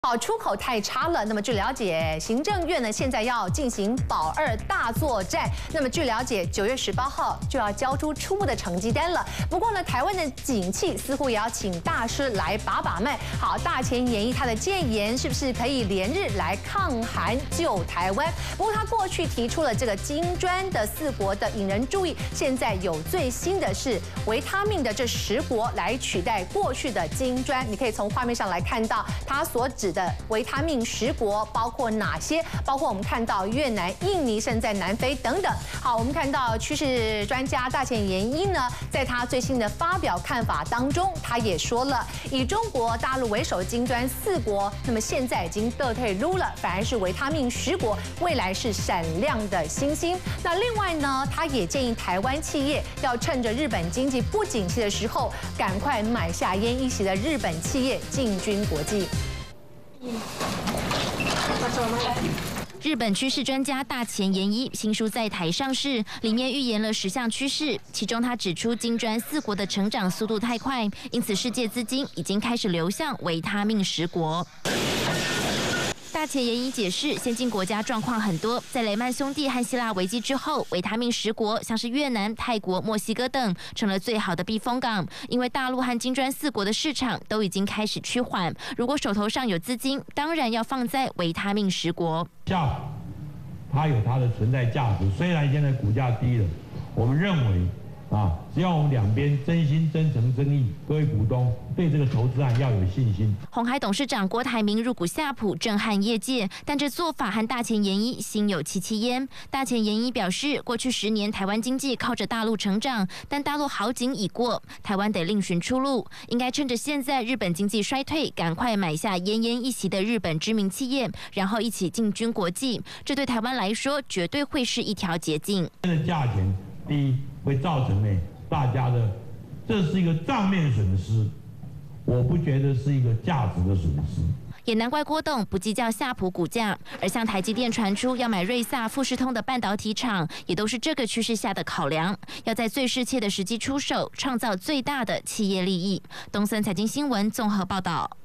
好，出口太差了。那么据了解，行政院呢现在要进行保二大作战。那么据了解，9月18号就要交出初步的成绩单了。不过呢，台湾的景气似乎也要请大师来把脉。好，大前研一他的建言是不是可以连日来抗寒救台湾？不过他过去提出了这个金砖的4国的引人注意，现在有最新的是维他命的这10国来取代过去的金砖。你可以从画面上来看到他所指的维他命10国包括哪些？包括我们看到越南、印尼，甚至在南非等等。好，我们看到趋势专家大前研一呢，在他最新的发表看法当中，他也说了，以中国大陆为首金砖4国，那么现在已经倒退撸了，反而是维他命10国未来是闪亮的新星。那另外呢，他也建议台湾企业要趁着日本经济不景气的时候，赶快买下奄一息的日本企业进军国际。 日本趋势专家大前研一新书在台上市，里面预言了10项趋势，其中他指出金砖4国的成长速度太快，因此世界资金已经开始流向维他命10国。大前研一解释，先进国家状况很多，在雷曼兄弟和希腊危机之后，维他命10国像是越南、泰国、墨西哥等成了最好的避风港，因为大陆和金砖4国的市场都已经开始趋缓，如果手头上有资金，当然要放在维他命10国。 它有它的存在价值，虽然现在股价低了，我们认为只要我们两边真心、真诚、真意，各位股东对这个投资案要有信心。 鸿海董事长郭台铭入股夏普，震撼业界，但这做法和大前研一心有戚戚焉。大前研一表示，过去10年台湾经济靠着大陆成长，但大陆好景已过，台湾得另寻出路，应该趁着现在日本经济衰退，赶快买下奄奄一息的日本知名企业，然后一起进军国际。这对台湾来说，绝对会是一条捷径。 这个价钱，第一会造成大家的，这是一个账面损失，我不觉得是一个价值的损失。 也难怪郭董不计较夏普股价，而向台积电传出要买瑞萨、富士通的半导体厂，也都是这个趋势下的考量，要在最适切的时机出手，创造最大的企业利益。东森财经新闻综合报道。